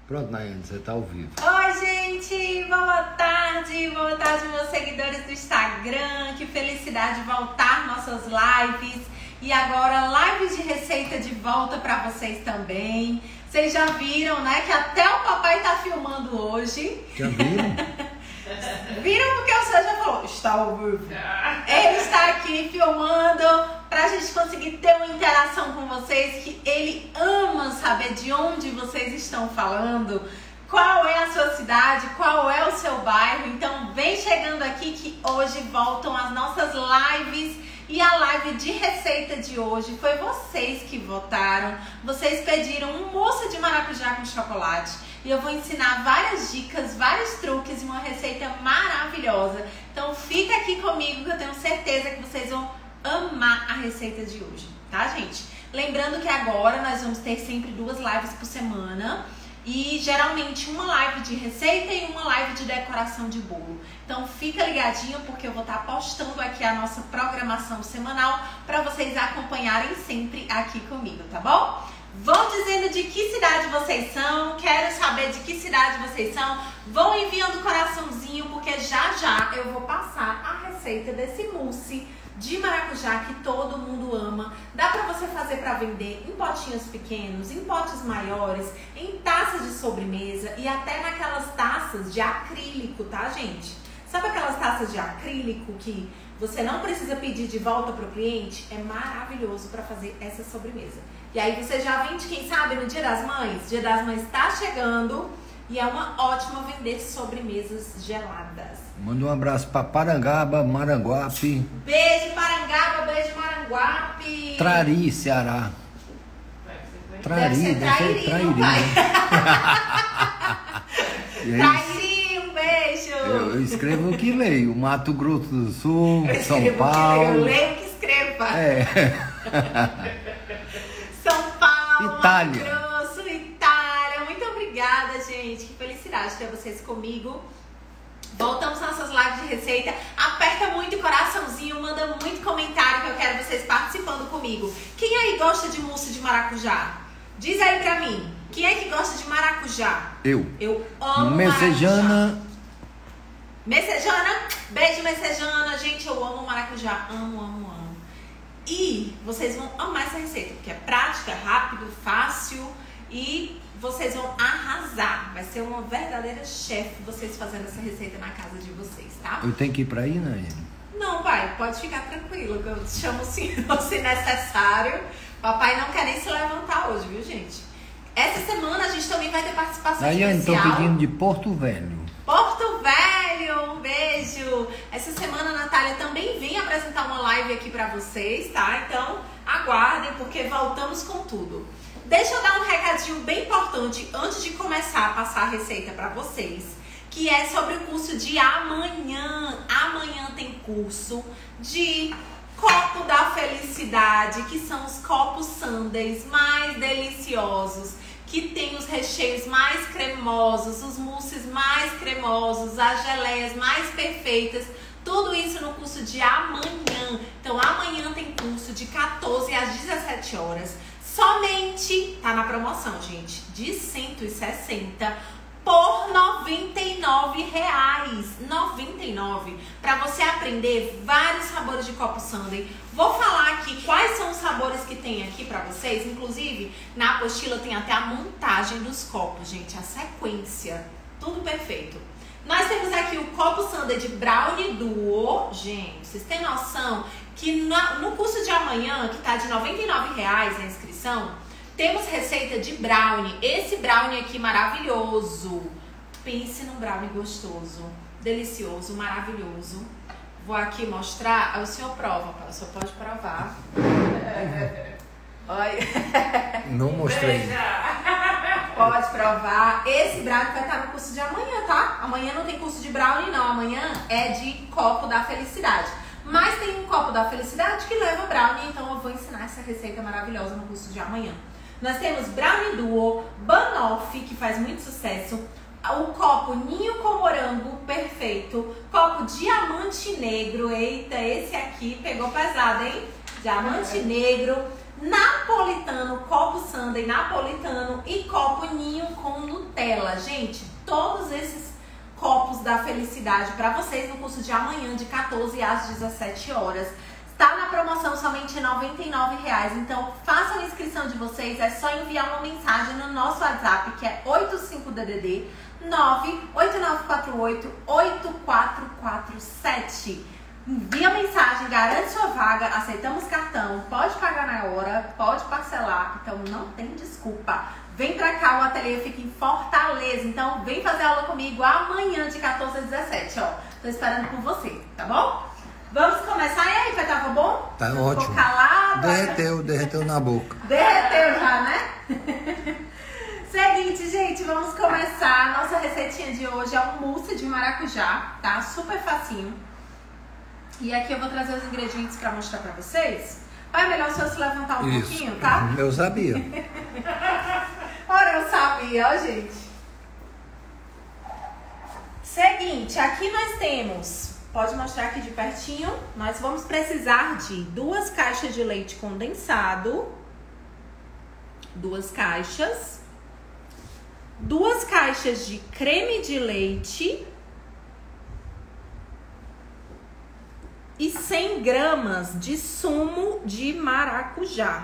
Pronto, Nayane, você tá ao vivo. Oi, gente! Boa tarde, meus seguidores do Instagram. Que felicidade voltar nossas lives. E agora, lives de receita de volta pra vocês também. Vocês já viram, né, que até o papai tá filmando hoje. Já viram? Viram porque o senhor já falou, está ao vivo. Ele está aqui filmando pra gente conseguir ter uma interação com vocês, que ele ama saber de onde vocês estão falando, qual é a sua cidade, qual é o seu bairro. Então vem chegando aqui que hoje voltam as nossas lives. E a live de receita de hoje foi vocês que votaram. Vocês pediram um mousse de maracujá com chocolate. E eu vou ensinar várias dicas, vários truques e uma receita maravilhosa. Então fica aqui comigo que eu tenho certeza que vocês vão amar a receita de hoje, tá, gente? Lembrando que agora nós vamos ter sempre 2 lives por semana. E geralmente uma live de receita e uma live de decoração de bolo. Então fica ligadinho porque eu vou estar postando aqui a nossa programação semanal para vocês acompanharem sempre aqui comigo, tá bom? Vão dizendo de que cidade vocês são, quero saber de que cidade vocês são. Vão enviando coraçãozinho porque já eu vou passar a receita desse mousse de maracujá que todo mundo ama. Dá pra você fazer pra vender em potinhos pequenos, em potes maiores, em taças de sobremesa e até naquelas taças de acrílico, tá, gente? Sabe aquelas taças de acrílico que você não precisa pedir de volta pro cliente? É maravilhoso pra fazer essa sobremesa. E aí você já vende, quem sabe, no Dia das Mães? Dia das Mães tá chegando e é uma ótima vender sobremesas geladas. Manda um abraço pra Parangaba, Maranguape. Beijo, Parangaba, beijo, Maranguape. Trari, Ceará. Deve ser Trairi, não vai? Trairi, um beijo. Eu escrevo o que leio. Mato Grosso do Sul, São eu Paulo. leio o que escreva. São Paulo, Itália. Mato Grosso, Itália. Muito obrigada, gente. Que felicidade ter vocês comigo. Voltamos às nossas lives de receita. Aperta muito o coraçãozinho, manda muito comentário que eu quero vocês participando comigo. Quem aí gosta de mousse de maracujá? Diz aí pra mim. Quem é que gosta de maracujá? Eu amo Messejana. maracujá. Messejana, beijo Messejana. Gente, eu amo maracujá. Amo. E vocês vão amar essa receita, porque é prática, rápido, fácil e vocês vão arrasar. Vai ser uma verdadeira chefe vocês fazendo essa receita na casa de vocês, tá? Eu tenho que ir pra aí, Nayane? Não, pai, pode ficar tranquilo, que eu te chamo sim, se necessário. Papai não quer nem se levantar hoje, viu, gente? Essa semana a gente também vai ter participação Nayane, especial. tô pedindo de Porto Velho. Porto Velho, um beijo. Essa semana a Natália também vem apresentar uma live aqui pra vocês, tá? Então aguardem, porque voltamos com tudo. Deixa eu dar um recadinho bem importante antes de começar a passar a receita pra vocês, que é sobre o curso de amanhã. Amanhã tem curso de Copo da Felicidade, que são os copos sundaes mais deliciosos, que tem os recheios mais cremosos, os mousses mais cremosos, as geleias mais perfeitas, tudo isso no curso de amanhã. Então amanhã tem curso de 14 às 17 horas, somente, tá na promoção, gente, de 160 por R$99. 99 para você aprender vários sabores de copo sundae. Vou falar aqui quais são os sabores que tem aqui para vocês. Inclusive, na apostila tem até a montagem dos copos, gente, a sequência, tudo perfeito. Nós temos aqui o copo sundae de Brownie Duo. Gente, vocês têm noção que no curso de amanhã, que tá de R$99 a inscrição, temos receita de brownie. Esse brownie aqui maravilhoso. Pense num brownie gostoso, delicioso, maravilhoso. Vou aqui mostrar. O senhor prova, o senhor pode provar. Olha. Não mostrei. Pode provar. Esse brownie vai estar no curso de amanhã, tá? Amanhã não tem curso de brownie, não. Amanhã é de copo da felicidade. Mas tem um copo da felicidade que leva brownie, então eu vou ensinar essa receita maravilhosa no curso de amanhã. Nós temos Brownie Duo, Banoffee, que faz muito sucesso, o copo Ninho com Morango, perfeito, copo Diamante Negro, eita, esse aqui pegou pesado, hein? Diamante Negro, Napolitano, copo sundae napolitano e copo Ninho com Nutella. tela. Gente, todos esses copos da felicidade para vocês no curso de amanhã, de 14 às 17 horas. Está na promoção somente R$ 99,00. Então, façam a inscrição de vocês. É só enviar uma mensagem no nosso WhatsApp, que é 85DDD 989488447. Envia a mensagem, garante sua vaga, aceitamos cartão, pode pagar na hora, pode parcelar, então não tem desculpa. Vem pra cá, o ateliê fica em Fortaleza, então vem fazer aula comigo amanhã de 14 às 17, ó. Tô esperando por você, tá bom? Vamos começar. E aí, Pai, tava bom? Tá ótimo. Ficou calado? Derreteu na boca. Derreteu já, né? Seguinte, gente, vamos começar. Nossa receitinha de hoje é um mousse de maracujá, tá? Super facinho. E aqui eu vou trazer os ingredientes pra mostrar pra vocês. Pai, é melhor o senhor se levantar um pouquinho, tá? Eu sabia. Ora, eu sabia, ó, gente. Seguinte, aqui nós temos... Pode mostrar aqui de pertinho. Nós vamos precisar de 2 caixas de leite condensado. 2 caixas. 2 caixas de creme de leite. E 100 gramas de sumo de maracujá.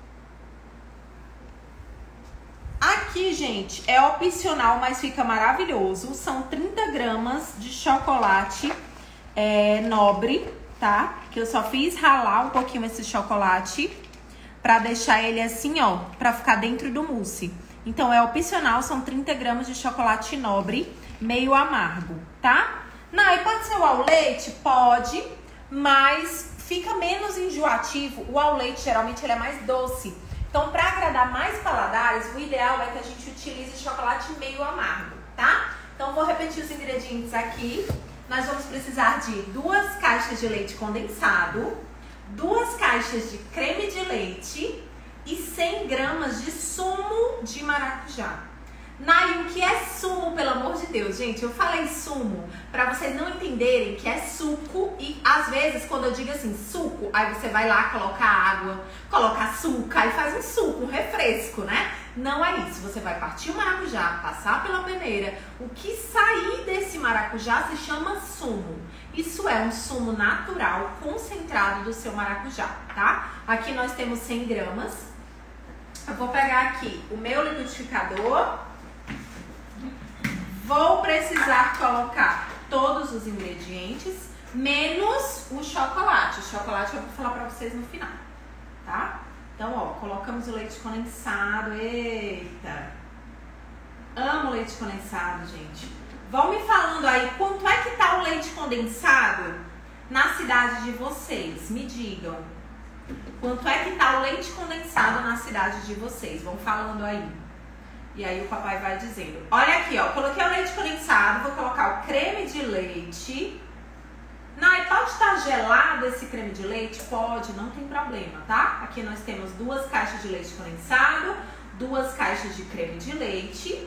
Aqui, gente, é opcional, mas fica maravilhoso. São 30 gramas de chocolate nobre, tá? Que eu só fiz ralar um pouquinho esse chocolate pra deixar ele assim, ó, pra ficar dentro do mousse. Então, é opcional, são 30 gramas de chocolate nobre, meio amargo, tá? Não, e pode ser o ao leite? Pode, mas fica menos enjoativo. O ao leite, geralmente, ele é mais doce. Então, pra agradar mais paladares, o ideal é que a gente utilize chocolate meio amargo, tá? Então, vou repetir os ingredientes aqui. Nós vamos precisar de 2 caixas de leite condensado, 2 caixas de creme de leite e 100 gramas de sumo de maracujá. Nai, o que é sumo, pelo amor de Deus? Gente, eu falei sumo pra vocês não entenderem que é suco. E às vezes, quando eu digo assim, suco, aí você vai lá, coloca água, coloca açúcar e faz um suco, um refresco, né? Não é isso. Você vai partir o maracujá, passar pela peneira. O que sair desse maracujá se chama sumo. Isso é um sumo natural, concentrado do seu maracujá, tá? Aqui nós temos 100 gramas. Eu vou pegar aqui o meu liquidificador. Vou precisar colocar todos os ingredientes, menos o chocolate. O chocolate eu vou falar pra vocês no final, tá? Então, ó, colocamos o leite condensado. Eita! Amo leite condensado, gente. Vão me falando aí, quanto é que tá o leite condensado na cidade de vocês? Me digam. Quanto é que tá o leite condensado na cidade de vocês? Vão falando aí. E aí o papai vai dizendo. Olha aqui, ó. Coloquei o leite condensado. Vou colocar o creme de leite. Não, e pode estar gelado esse creme de leite? Pode, não tem problema, tá? Aqui nós temos 2 caixas de leite condensado, 2 caixas de creme de leite.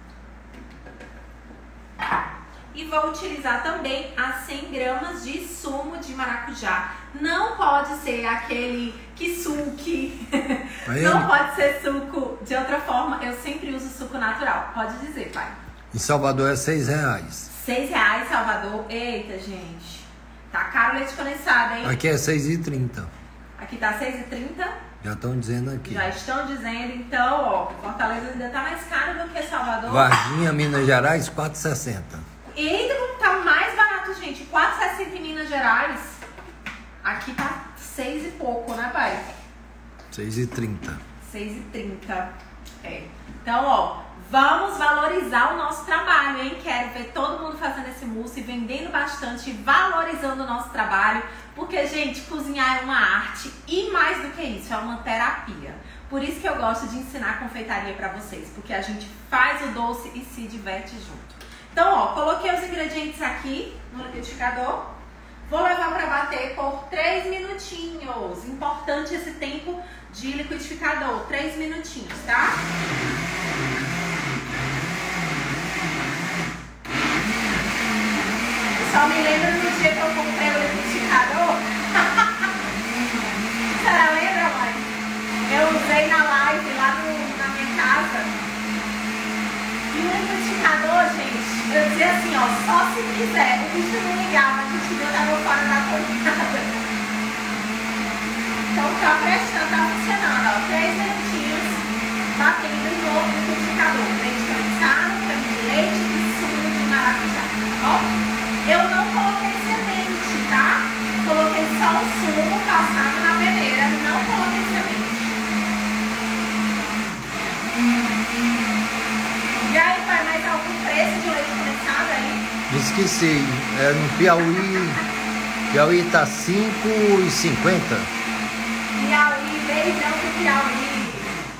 E vou utilizar também as 100 gramas de sumo de maracujá. Não pode ser aquele kisuke. Não pode ser suco de outra forma. Eu sempre uso suco natural. Pode dizer, pai. Em Salvador é R$6. R$6, Salvador. Eita, gente. Tá caro o leite condensado, hein? Aqui é 6,30. Aqui tá 6,30. Já estão dizendo aqui. Já estão dizendo, então, ó. Fortaleza ainda tá mais caro do que Salvador. Varginha, Minas Gerais, R$4,60. Eita, como tá mais barato, gente. R$4,60 em Minas Gerais. Aqui tá 6 e pouco, né, pai? 6,30. 6,30. É. Então, ó, vamos valorizar o nosso trabalho, hein? Quero ver todo mundo fazendo esse mousse, vendendo bastante, valorizando o nosso trabalho. Porque, gente, cozinhar é uma arte e mais do que isso, é uma terapia. Por isso que eu gosto de ensinar confeitaria pra vocês. Porque a gente faz o doce e se diverte junto. Então, ó, coloquei os ingredientes aqui no liquidificador. Vou levar para bater por 3 minutinhos. Importante esse tempo de liquidificador, 3 minutinhos, tá? Eu só me lembro do dia que eu comprei o liquidificador. Você lembra, mãe? Eu usei na live lá na minha casa. E um liquidificador, gente, eu dizia assim, ó, só se quiser. O bicho não ligava, a gente viu, tava fora da cozinha. Então tá prestando, tá funcionando, ó. 3 minutinhos batendo no liquidificador. Leite condensado, creme de leite e sumo de maracujá. Ó, eu não coloquei semente, tá? Coloquei só o sumo passado na peneira, não coloquei semente. E aí, pai, mais algum preço de leite condensado aí? Esqueci. No Piauí tá 5,50. Piauí, beijão pro Piauí.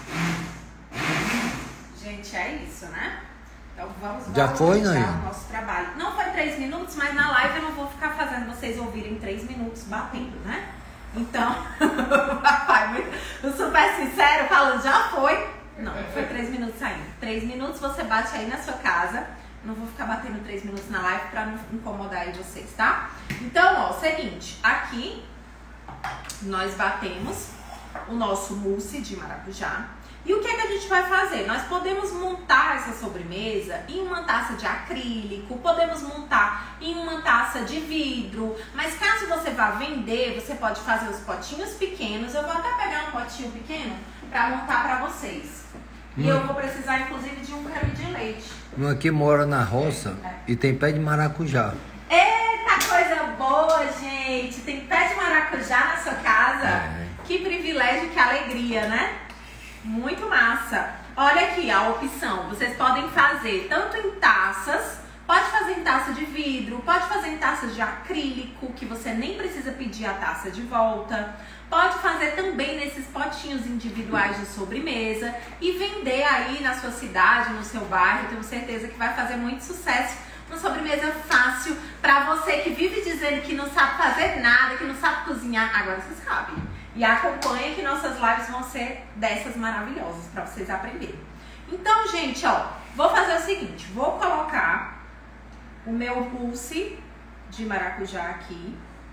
Gente, é isso, né? Então vamos Já foi, valorizar Nair? o nosso trabalho. Não foi 3 minutos, mas na live eu não vou ficar fazendo vocês ouvirem 3 minutos batendo, né? Então, papai, o super sincero falando, já foi. Não, não foi 3 minutos ainda. 3 minutos você bate aí na sua casa. Não vou ficar batendo 3 minutos na live pra não incomodar aí vocês, tá? Então, ó, seguinte. Aqui, nós batemos o nosso mousse de maracujá. E o que é que a gente vai fazer? Nós podemos montar essa sobremesa em uma taça de acrílico, podemos montar em uma taça de vidro, mas caso você vá vender, você pode fazer os potinhos pequenos. Eu vou até pegar um potinho pequeno para montar para vocês. E eu vou precisar, inclusive, de um creme de leite. Um aqui mora na roça e tem pé de maracujá. Eita, coisa boa, gente! Tem pé de maracujá na sua casa? É. Que privilégio, que alegria, né? Muito massa. Olha aqui a opção. Vocês podem fazer tanto em taças, pode fazer em taça de vidro, pode fazer em taças de acrílico, que você nem precisa pedir a taça de volta. Pode fazer também nesses potinhos individuais de sobremesa e vender aí na sua cidade, no seu bairro. Tenho certeza que vai fazer muito sucesso. Uma sobremesa fácil para você que vive dizendo que não sabe fazer nada, que não sabe cozinhar. Agora você sabe. E acompanha que nossas lives vão ser dessas maravilhosas para vocês aprenderem. Então, gente, ó, vou fazer o seguinte. Vou colocar o meu mousse de maracujá aqui.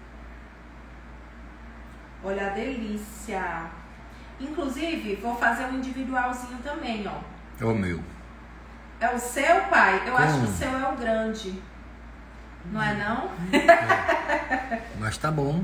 Olha a delícia. Inclusive, vou fazer um individualzinho também, ó. É o meu. É o seu, pai? Eu acho que o seu é o grande. Não é, não? Mas tá bom.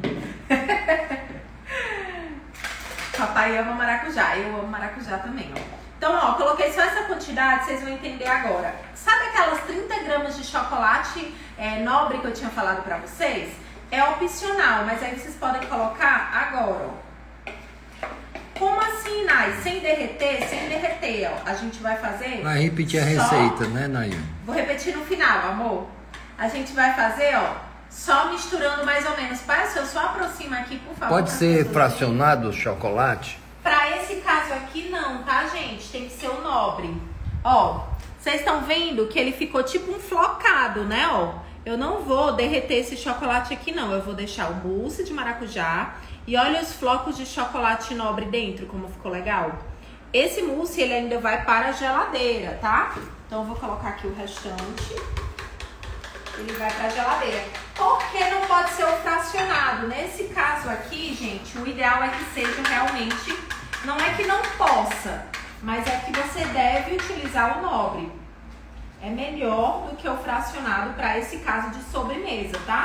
Papai ama maracujá. Eu amo maracujá também, ó. Então, ó, coloquei só essa quantidade, vocês vão entender agora. Sabe aquelas 30 gramas de chocolate nobre que eu tinha falado pra vocês? É opcional, mas aí vocês podem colocar agora, ó. Como assim, Nai? Sem derreter? Sem derreter, ó. A gente vai fazer... Vai repetir a receita, né, Nair? Vou repetir no final, amor. A gente vai fazer, ó, só misturando mais ou menos. Pai, se eu só aproximo aqui, por favor. Pode ser fracionado o chocolate? Pra esse caso aqui, não, tá, gente? Tem que ser o nobre. Ó, vocês estão vendo que ele ficou tipo um flocado, né, ó? Eu não vou derreter esse chocolate aqui, não. Eu vou deixar o mousse de maracujá. E olha os flocos de chocolate nobre dentro, como ficou legal. Esse mousse, ele ainda vai para a geladeira, tá? Então, eu vou colocar aqui o restante. Ele vai para a geladeira. Por que não pode ser o fracionado? Nesse caso aqui, gente, o ideal é que seja realmente... Não é que não possa, mas é que você deve utilizar o nobre. É melhor do que o fracionado para esse caso de sobremesa, tá?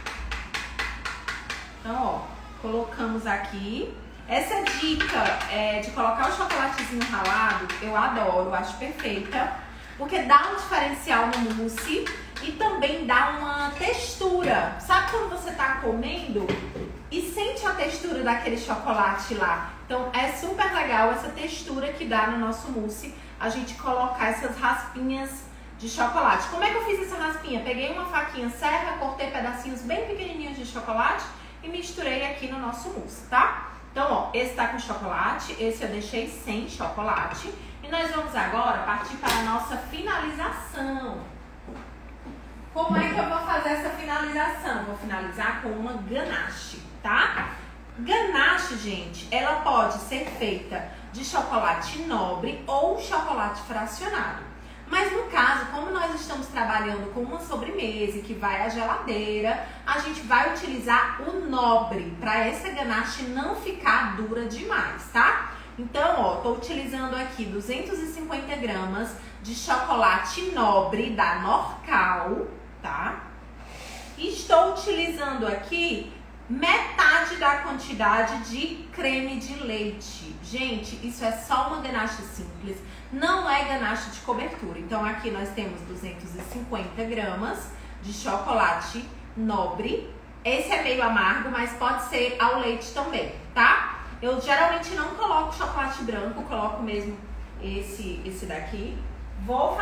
Então, ó, colocamos aqui. Essa dica de colocar o chocolatezinho ralado, eu adoro, acho perfeita. Porque dá um diferencial no mousse e também dá uma textura. Sabe quando você tá comendo e sente a textura daquele chocolate lá? Então, é super legal essa textura que dá no nosso mousse, a gente colocar essas raspinhas de chocolate. Como é que eu fiz essa raspinha? Peguei uma faquinha serra, cortei pedacinhos bem pequenininhos de chocolate e misturei aqui no nosso mousse, tá? Então, ó, esse tá com chocolate, esse eu deixei sem chocolate. E nós vamos agora partir para a nossa finalização. Como é que eu vou fazer essa finalização? Vou finalizar com uma ganache, tá? Ganache, gente, ela pode ser feita de chocolate nobre ou chocolate fracionado. Mas no caso, como nós estamos trabalhando com uma sobremesa que vai à geladeira, a gente vai utilizar o nobre para essa ganache não ficar dura demais, tá? Então, ó, tô utilizando aqui 250 gramas de chocolate nobre da Norcal, tá? E estou utilizando aqui metade da quantidade de creme de leite. Gente, isso é só uma ganache simples, não é ganache de cobertura. Então, aqui nós temos 250 gramas de chocolate nobre. Esse é meio amargo, mas pode ser ao leite também, tá? Eu geralmente não coloco chocolate branco, coloco mesmo esse daqui. Vou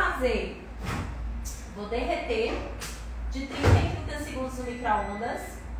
derreter de 30 em 30 segundos no micro-ondas.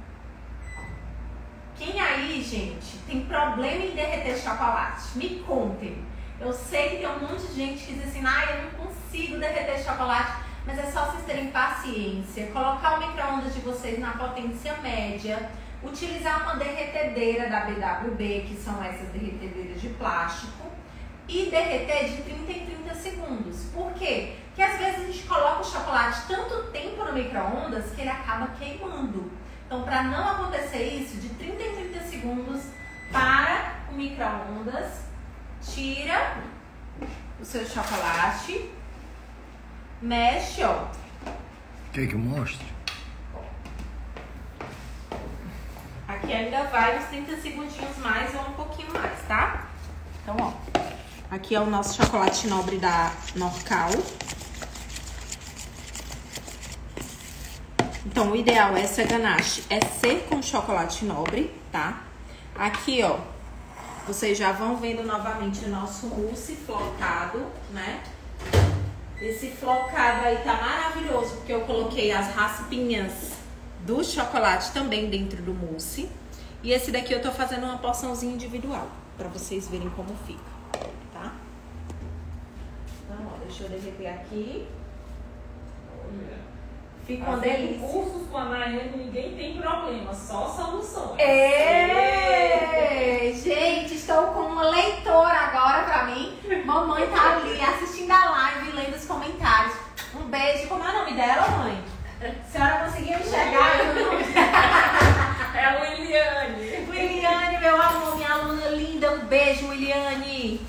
Quem aí, gente, tem problema em derreter chocolate? Me contem. Eu sei que tem um monte de gente que diz assim, eu não consigo derreter chocolate. Mas é só vocês terem paciência, colocar o micro-ondas de vocês na potência média, utilizar uma derretedeira da BWB, que são essas derretedeiras de plástico, e derreter de 30 em 30 segundos. Por quê? Porque às vezes a gente coloca o chocolate tanto tempo no micro-ondas que ele acaba queimando. Então, para não acontecer isso, de 30 em 30 segundos, para o micro-ondas, tira o seu chocolate, mexe, ó. Quer que eu mostre? Aqui ainda vai uns 30 segundinhos mais ou um pouquinho mais, tá? Então, ó. Aqui é o nosso chocolate nobre da Norcal. Então, o ideal essa ganache é ser com chocolate nobre, tá? Aqui, ó, vocês já vão vendo novamente o nosso mousse flocado, né? Esse flocado aí tá maravilhoso, porque eu coloquei as raspinhas do chocolate também dentro do mousse. E esse daqui eu tô fazendo uma porçãozinha individual, pra vocês verem como fica, tá? Então, ó, deixa eu derreter aqui. Fica uma delícia. Cursos com a Nayane, ninguém tem problema, só soluções. Gente, estou com uma leitora agora pra mim. Mamãe tá ali assistindo a live, lendo os comentários. Um beijo. Como é o nome dela, mãe? A senhora conseguiu enxergar? É a Williane. Williane, meu amor, minha aluna linda. Um beijo, Williane.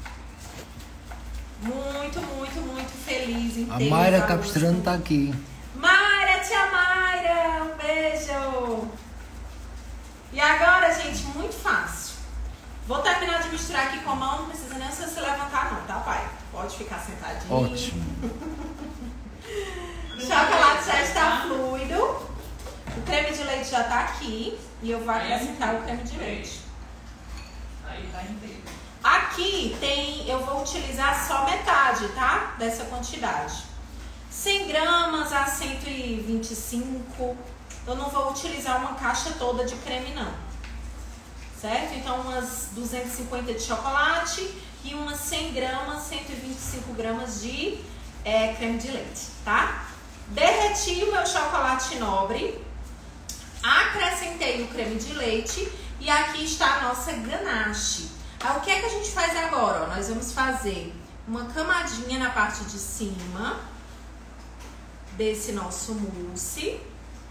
Muito, muito, muito feliz em ter A Mayra essa Capistrano aluna. tá aqui. Mayra, tia Mayra, um beijo. E agora, gente, muito fácil. Vou terminar de misturar aqui com a mão, não precisa nem você se levantar não, tá, pai? Pode ficar sentadinho. Ótimo. O chocolate já está fluido. O creme de leite já tá aqui. E eu vou acrescentar o creme de leite. Aí tá inteiro. Aqui eu vou utilizar só metade, tá? Dessa quantidade. 100 gramas a 125. Eu não vou utilizar uma caixa toda de creme, não. Certo? Então, umas 250 de chocolate e umas 100 gramas, 125 gramas de creme de leite, tá? Derreti o meu chocolate nobre. Acrescentei o creme de leite. E aqui está a nossa ganache. Aí, o que é que a gente faz agora? Ó, nós vamos fazer uma camadinha na parte de cima desse nosso mousse.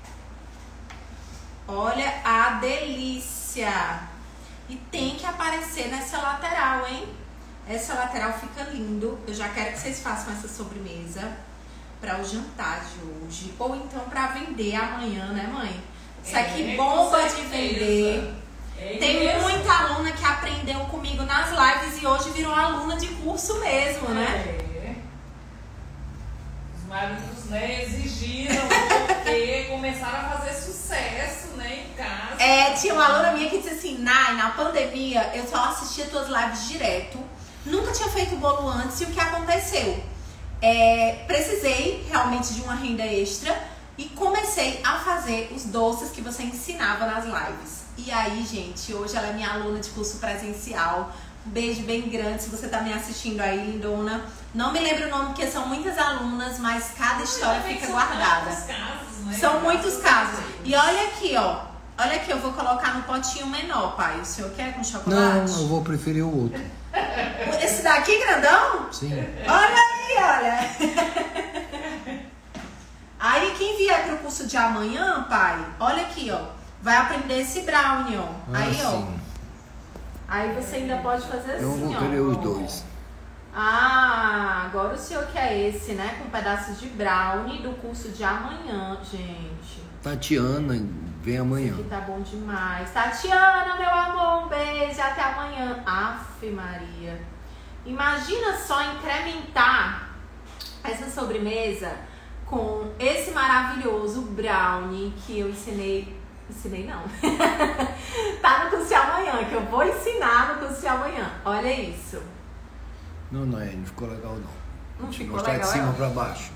Olha a delícia! E tem que aparecer nessa lateral, hein? Essa lateral fica lindo. Eu já quero que vocês façam essa sobremesa para o jantar de hoje. Ou então para vender amanhã, né, mãe? Isso aqui bomba de vender. Tem muita aluna que aprendeu comigo nas lives e hoje virou aluna de curso mesmo, né? Os maridos, né, exigiram porque começaram a fazer sucesso, né, em casa. Tinha uma aluna minha que disse assim, Nay, na pandemia eu só assistia tuas lives direto, nunca tinha feito bolo antes e o que aconteceu? Precisei realmente de uma renda extra e comecei a fazer os doces que você ensinava nas lives. E aí, gente, hoje ela é minha aluna de curso presencial. Um beijo bem grande se você tá me assistindo aí, lindona. Não me lembro o nome porque são muitas alunas, mas cada história fica guardada. Casos, né? São muitos casos. E olha aqui, ó. Olha aqui, eu vou colocar no potinho menor, pai. O senhor quer com chocolate? Não, eu vou preferir o outro. Esse daqui, grandão? Sim. Olha aí, olha. Aí, quem vier pro curso de amanhã, pai, olha aqui, ó. Vai aprender esse brownie, ó. Aí, ó. Sim. Aí você ainda pode fazer assim, Eu vou querer os dois. Ah, agora o senhor quer esse, né? Com pedaços de brownie do curso de amanhã, gente. Tatiana, vem amanhã. Isso aqui tá bom demais. Tatiana, meu amor, um beijo. Até amanhã. Aff, Maria. Imagina só incrementar essa sobremesa com esse maravilhoso brownie que eu ensinei. Ensinei não. Tá no curso de amanhã, que eu vou ensinar no curso de amanhã. Olha isso. Não, não ficou legal não. Não ficou mostrar legal, de cima pra baixo.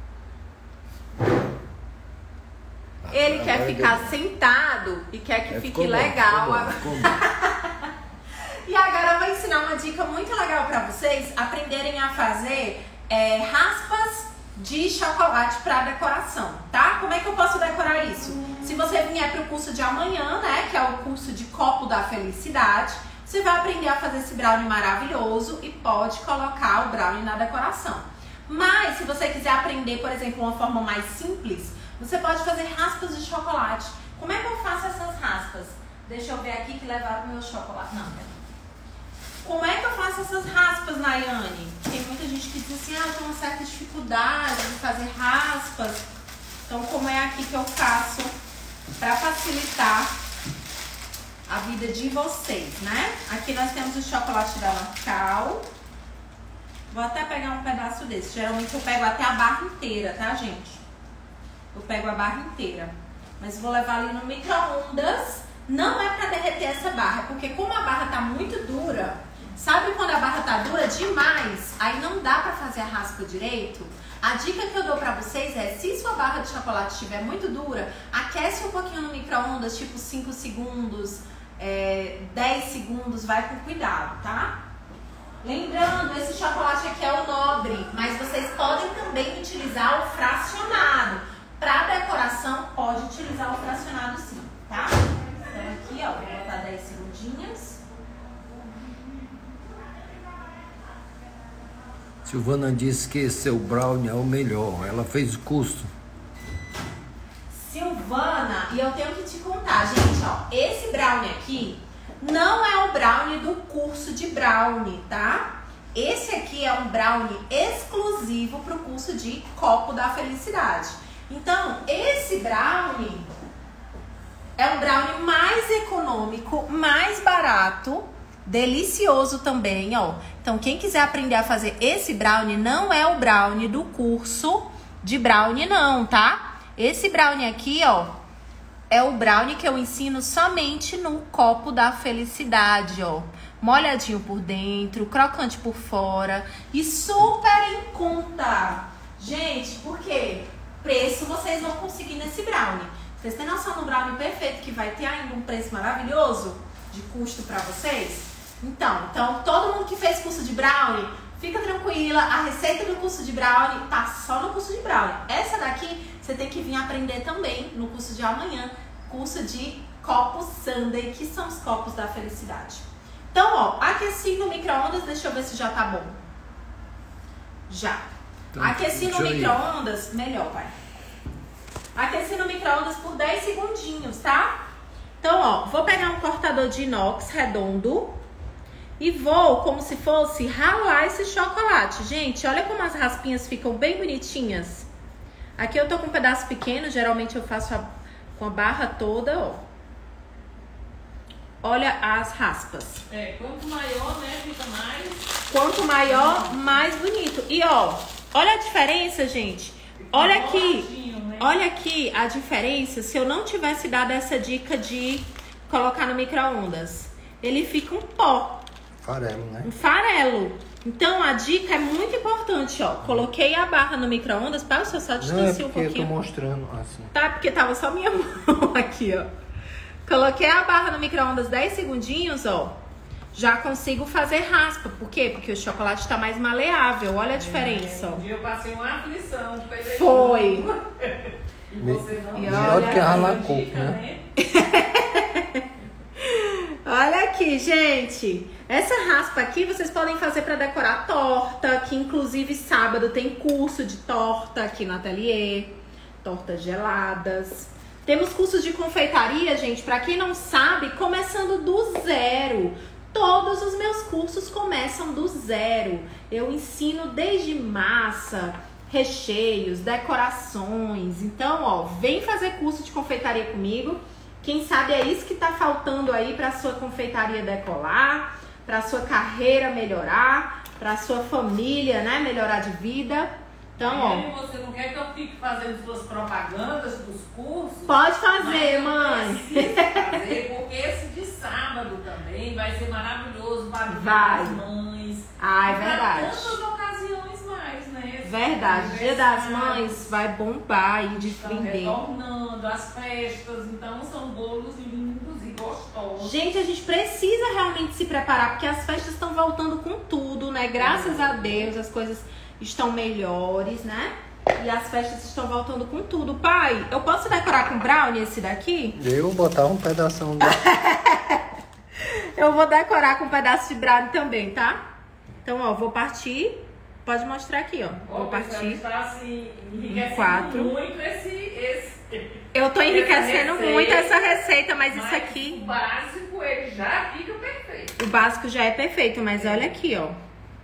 Ele quer ficar sentado e quer que fique legal. Ficou bom. E agora eu vou ensinar uma dica muito legal pra vocês aprenderem a fazer raspas de chocolate para decoração, tá? Como é que eu posso decorar isso? Se você vier para o curso de amanhã, né, que é o curso de copo da felicidade, você vai aprender a fazer esse brownie maravilhoso e pode colocar o brownie na decoração. Mas se você quiser aprender, por exemplo, uma forma mais simples, você pode fazer raspas de chocolate. Como é que eu faço essas raspas? Deixa eu ver aqui que levaram meu chocolate. Não, como é que eu faço essas raspas, Nayane? Tem muita gente que diz assim, eu tenho uma certa dificuldade de fazer raspas. Então, como é aqui que eu faço para facilitar a vida de vocês, né? Aqui nós temos o chocolate da Marcal. Vou até pegar um pedaço desse. Geralmente eu pego até a barra inteira, tá, gente? Eu pego a barra inteira. Mas vou levar ali no micro-ondas. Não é para derreter essa barra, porque como a barra tá muito dura, sabe quando a barra tá dura demais, aí não dá pra fazer a raspa direito? A dica que eu dou pra vocês é, se sua barra de chocolate estiver muito dura, aquece um pouquinho no micro-ondas, tipo 5 segundos, 10 segundos, vai com cuidado, tá? Lembrando, esse chocolate aqui é o nobre, mas vocês podem também utilizar o fracionado. Pra decoração, pode utilizar o fracionado sim, tá? Então aqui, ó, vou botar 10 segundinhos. Silvana disse que seu brownie é o melhor. Ela fez o curso. Silvana, e eu tenho que te contar, gente, ó. Esse brownie aqui não é o brownie do curso de brownie, tá? Esse aqui é um brownie exclusivo pro curso de copo da felicidade. Então, esse brownie é um brownie mais econômico, mais barato, delicioso também, ó. Então, quem quiser aprender a fazer esse brownie, não é o brownie do curso de brownie não, tá? Esse brownie aqui, ó, é o brownie que eu ensino somente no copo da felicidade, ó. Molhadinho por dentro, crocante por fora e super em conta. Gente, por quê? Preço vocês vão conseguir nesse brownie. Vocês têm noção do brownie perfeito que vai ter ainda um preço maravilhoso de custo pra vocês? Então, todo mundo que fez curso de brownie, fica tranquila, a receita do curso de brownie tá só no curso de brownie. Essa daqui você tem que vir aprender também no curso de amanhã, curso de copos sundae, que são os copos da felicidade. Então, ó, aqueci no micro-ondas, deixa eu ver se já tá bom. Já. Então, aqueci no micro-ondas, melhor, pai. Aqueci no micro-ondas por 10 segundinhos, tá? Então, ó, vou pegar um cortador de inox redondo e vou, como se fosse, ralar esse chocolate. Gente, olha como as raspinhas ficam bem bonitinhas. Aqui eu tô com um pedaço pequeno, geralmente eu faço com a barra toda, ó. Olha as raspas. Quanto maior, né, fica mais... Quanto maior, mais bonito. E, ó, olha a diferença, gente. Olha aqui, né? Olha aqui a diferença se eu não tivesse dado essa dica de colocar no micro-ondas. Ele fica um pó. Farelo, né? Um farelo. Então, a dica é muito importante, ó. Coloquei a barra no micro-ondas, para o seu só distanciar um pouquinho. Eu tô mostrando assim. Tá, porque tava só minha mão aqui, ó. Coloquei a barra no micro-ondas 10 segundinhos, ó. Já consigo fazer raspa. Por quê? Porque o chocolate tá mais maleável. Olha a diferença, ó. Um dia eu passei uma aflição. Foi. E você não... Melhor do que ralar coco, né? Olha aqui, gente. Essa raspa aqui vocês podem fazer para decorar torta, que inclusive sábado tem curso de torta aqui no ateliê. Tortas geladas. Temos cursos de confeitaria, gente, para quem não sabe, começando do zero. Todos os meus cursos começam do zero. Eu ensino desde massa, recheios, decorações. Então, ó, vem fazer curso de confeitaria comigo. Quem sabe é isso que tá faltando aí para sua confeitaria decolar, para sua carreira melhorar, para sua família, né, melhorar de vida. Então, ó. Você não quer que eu fique fazendo suas propagandas dos cursos? Pode fazer, mãe. Precisa fazer, porque esse de sábado também vai ser maravilhoso para as mães. Ah, é verdade. Para tantas ocasiões mais, né? Verdade. Dia das Mães vai bombar aí de Estão vender. retornando as festas, então são bolos lindos e gostosos. Gente, a gente precisa realmente se preparar, porque as festas estão voltando com tudo, né? Graças a Deus, as coisas estão melhores, né? E as festas estão voltando com tudo. Pai, eu posso decorar com brownie esse daqui? Eu vou botar um pedação do... Eu vou decorar com um pedaço de brownie também, tá? Então, ó, vou partir. Pode mostrar aqui, ó. Vou partir. Está assim, enriquecendo 4. muito esse. Eu tô enriquecendo muito essa receita, mas isso Mas aqui... o básico, ele já fica perfeito. O básico já é perfeito, mas olha aqui, ó.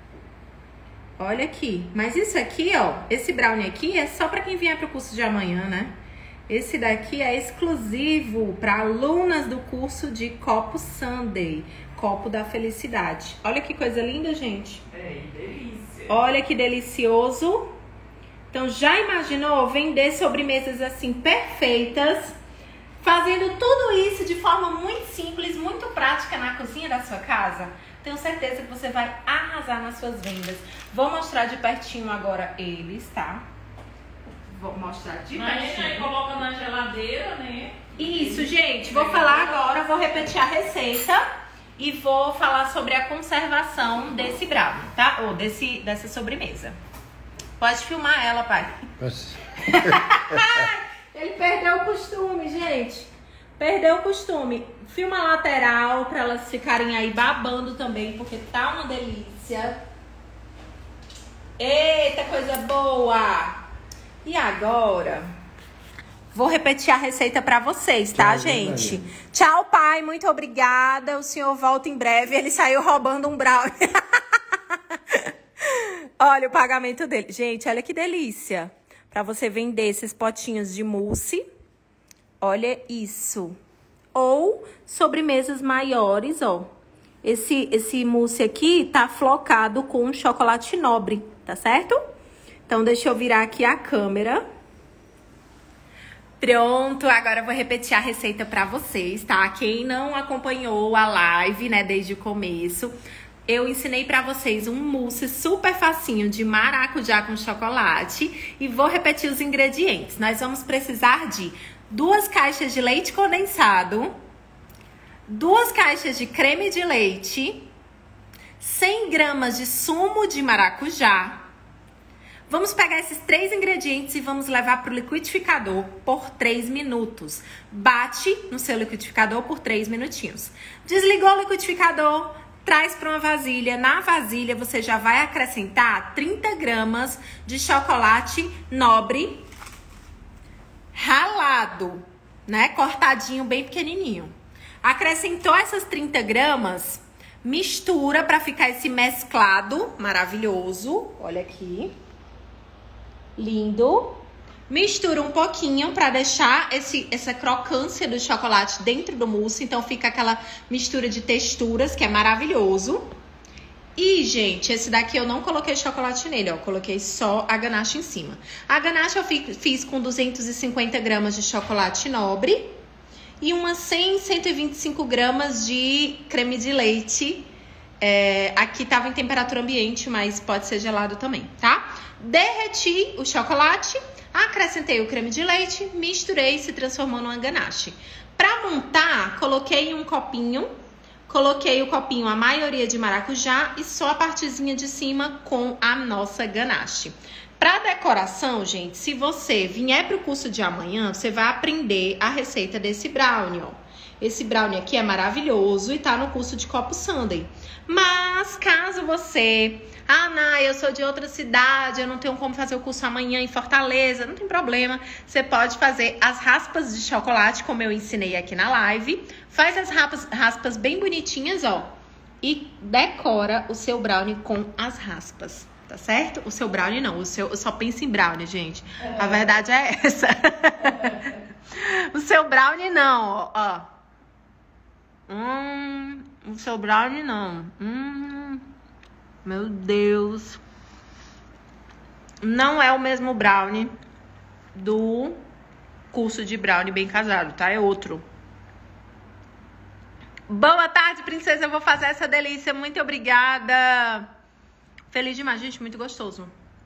Olha aqui. Mas isso aqui, ó, esse brownie aqui é só pra quem vier pro curso de amanhã, né? Esse daqui é exclusivo para alunas do curso de Copo Sunday, Copo da Felicidade. Olha que coisa linda, gente. É, delícia. Olha que delicioso. Então, já imaginou vender sobremesas assim perfeitas, fazendo tudo isso de forma muito simples, muito prática na cozinha da sua casa? Tenho certeza que você vai arrasar nas suas vendas. Vou mostrar de pertinho agora eles, tá? Vou mostrar de pertinho. Aí coloca na geladeira, né? Isso, gente. Vou falar agora, vou repetir a receita e vou falar sobre a conservação desse brownie, tá? Ou dessa sobremesa. Pode filmar ela, pai. Ele perdeu o costume, gente. Perdeu o costume. Filma a lateral pra elas ficarem aí babando também, porque tá uma delícia. Eita, coisa boa! E agora, vou repetir a receita pra vocês, tá, gente? Maria. Tchau, pai. Muito obrigada. O senhor volta em breve. Ele saiu roubando um brownie. Olha o pagamento dele. Gente, olha que delícia. Pra você vender esses potinhos de mousse. Olha isso. Ou sobremesas maiores, ó. Esse mousse aqui tá flocado com chocolate nobre, tá certo? Então, deixa eu virar aqui a câmera. Pronto, agora eu vou repetir a receita pra vocês, tá? Quem não acompanhou a live, né, desde o começo, eu ensinei pra vocês um mousse super facinho de maracujá com chocolate e vou repetir os ingredientes. Nós vamos precisar de 2 caixas de leite condensado, 2 caixas de creme de leite, 100 gramas de sumo de maracujá. Vamos pegar esses 3 ingredientes e vamos levar para o liquidificador por 3 minutos. Bate no seu liquidificador por 3 minutinhos. Desligou o liquidificador, traz para uma vasilha. Na vasilha você já vai acrescentar 30 gramas de chocolate nobre ralado, né? Cortadinho bem pequenininho. Acrescentou essas 30 gramas, mistura para ficar esse mesclado maravilhoso. Olha aqui. Lindo. Mistura um pouquinho para deixar essa crocância do chocolate dentro do mousse. Então fica aquela mistura de texturas que é maravilhoso. E, gente, esse daqui eu não coloquei chocolate nele, ó. Coloquei só a ganache em cima. A ganache eu fiz com 250 gramas de chocolate nobre e umas 125 gramas de creme de leite. Aqui tava em temperatura ambiente, mas pode ser gelado também, tá? Derreti o chocolate, acrescentei o creme de leite, misturei e se transformou numa ganache. Para montar, coloquei um copinho, coloquei o copinho a maioria de maracujá e só a partezinha de cima com a nossa ganache. Para decoração, gente, se você vier para o curso de amanhã, você vai aprender a receita desse brownie, ó. Esse brownie aqui é maravilhoso e tá no curso de Copo Sunday. Mas caso você... Ah, Nay, eu sou de outra cidade, eu não tenho como fazer o curso amanhã em Fortaleza. Não tem problema, você pode fazer as raspas de chocolate, como eu ensinei aqui na live. Faz as raspas bem bonitinhas, ó. e decora o seu brownie com as raspas, tá certo? O seu brownie não, eu só penso em brownie, gente. A verdade é essa. O seu brownie não, ó. O seu brownie não. Meu Deus. Não é o mesmo brownie do curso de brownie bem casado, tá? É outro. Boa tarde, princesa. Eu vou fazer essa delícia. Muito obrigada. Feliz demais, gente. Muito gostoso.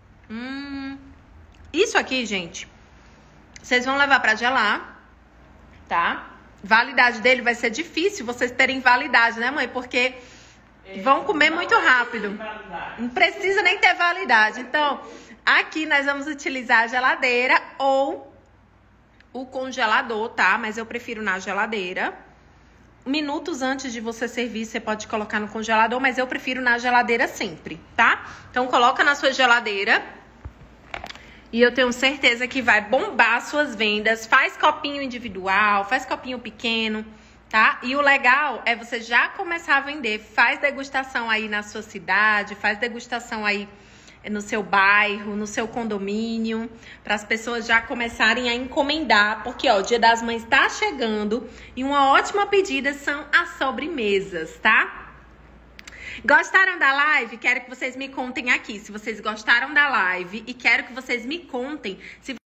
Isso aqui, gente, vocês vão levar pra gelar, tá? Validade dele vai ser difícil vocês terem validade, né, mãe? Porque vão comer muito rápido. Não precisa nem ter validade. Então, aqui nós vamos utilizar a geladeira ou o congelador, tá? Mas eu prefiro na geladeira. Minutos antes de você servir, você pode colocar no congelador, mas eu prefiro na geladeira sempre, tá? Então, coloca na sua geladeira. E eu tenho certeza que vai bombar suas vendas. Faz copinho individual, faz copinho pequeno, tá? E o legal é você já começar a vender. Faz degustação aí na sua cidade, faz degustação aí no seu bairro, no seu condomínio, para as pessoas já começarem a encomendar, porque ó, o Dia das Mães tá chegando e uma ótima pedida são as sobremesas, tá? Gostaram da live? Quero que vocês me contem aqui se vocês gostaram da live e quero que vocês me contem se